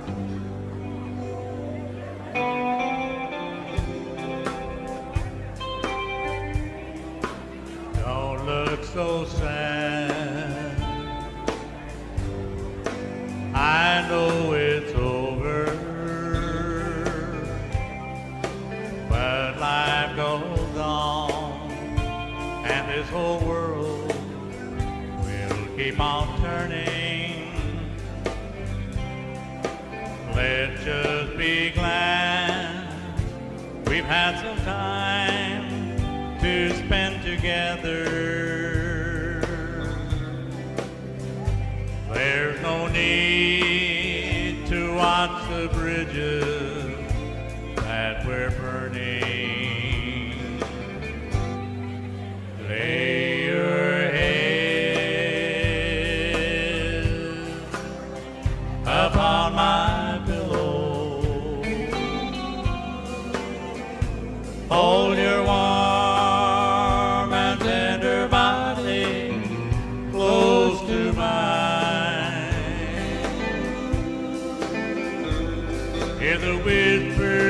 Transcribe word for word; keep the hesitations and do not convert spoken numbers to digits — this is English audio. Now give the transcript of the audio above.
Don't look so sad. I know it's over, but life goes on, and this whole world will keep on turning. Let's just be glad we've had some time to spend together. There's no need to watch the bridges that we're burning. Lay your head upon my pillow. Hold your warm and tender body close to mine. Hear the whisper